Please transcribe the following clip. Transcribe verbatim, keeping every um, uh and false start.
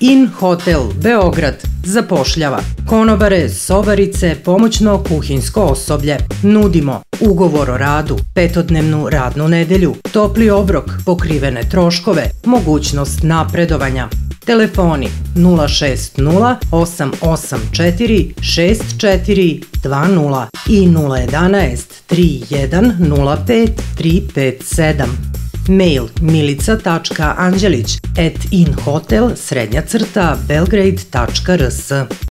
In Hotel Beograd zapošljava konobare, sobarice, pomoćno kuhinjsko osoblje. Nudimo ugovor o radu, petodnevnu radnu nedelju, topli obrok, pokrivene troškove, mogućnost napredovanja. Telefoni nula šest nula osam osam četiri šest četiri dva nula i nula jedanaest tri jedan nula pet tri pet sedam. Mail milica tačka anđelić at inhotel srednja crta belgrade tačka rs.